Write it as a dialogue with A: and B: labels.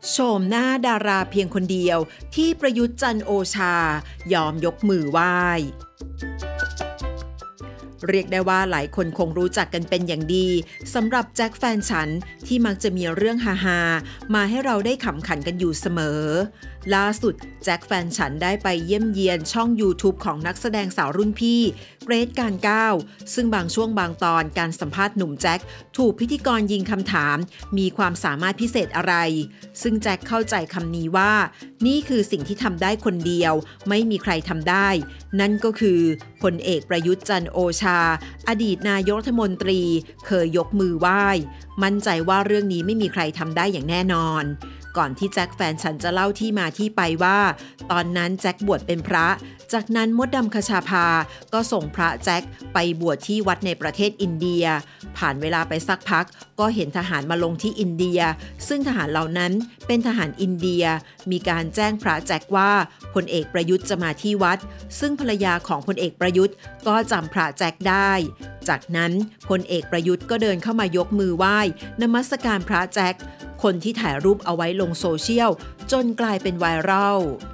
A: โฉมหน้าดาราเพียงคนเดียวที่ประยุทธ์จันทร์โอชายอมยกมือไหว้เรียกได้ว่าหลายคนคงรู้จักกันเป็นอย่างดีสำหรับแจ็คแฟนฉันที่มักจะมีเรื่องฮาๆมาให้เราได้ขำขันกันอยู่เสมอล่าสุดแจ็คแฟนฉันได้ไปเยี่ยมเยียนช่อง YouTube ของนักแสดงสาวรุ่นพี่เกรทการก้าวซึ่งบางช่วงบางตอนการสัมภาษณ์หนุ่มแจ็คถูกพิธีกรยิงคำถามมีความสามารถพิเศษอะไรซึ่งแจ็คเข้าใจคำนี้ว่านี่คือสิ่งที่ทำได้คนเดียวไม่มีใครทำได้นั่นก็คือพลเอกประยุทธ์จันทร์โอชาอดีตนายกรัฐมนตรีเคยยกมือไหว้มั่นใจว่าเรื่องนี้ไม่มีใครทำได้อย่างแน่นอนก่อนที่แจ็คแฟนฉันจะเล่าที่มาที่ไปว่าตอนนั้นแจ็คบวชเป็นพระจากนั้นมดดำคชาภาก็ส่งพระแจ็คไปบวชที่วัดในประเทศอินเดียผ่านเวลาไปสักพักก็เห็นทหารมาลงที่อินเดียซึ่งทหารเหล่านั้นเป็นทหารอินเดียมีการแจ้งพระแจ็คว่าพลเอกประยุทธ์จะมาที่วัดซึ่งภรรยาของพลเอกประยุทธ์ก็จำพระแจ็คได้จากนั้นพลเอกประยุทธ์ก็เดินเข้ามายกมือไหว้นมัสการพระแจ็คคนที่ถ่ายรูปเอาไว้ลงโซเชียลจนกลายเป็นไวรัล